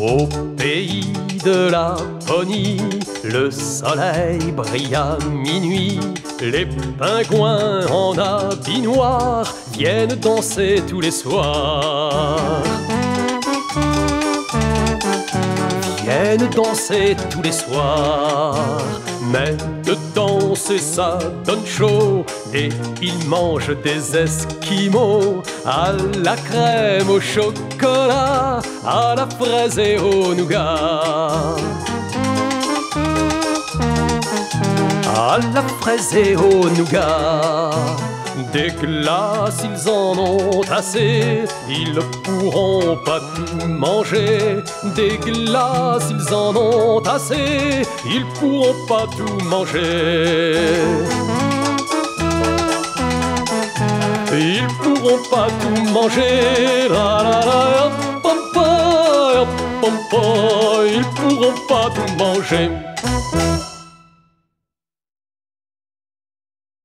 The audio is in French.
Au pays de Laponie, le soleil brille à minuit. Les pingouins en habits noirs viennent danser tous les soirs. Viennent danser tous les soirs. Mais de danser ça donne chaud et ils mangent des esquimaux à la crème au chocolat, à la fraise et au nougat. À la fraise et au nougat. Des glaces, ils en ont assez, ils ne pourront pas tout manger. Des glaces, ils en ont assez, ils pourront pas tout manger. Ils pourront pas tout manger. La la la, pom pom, ils pourront pas tout manger.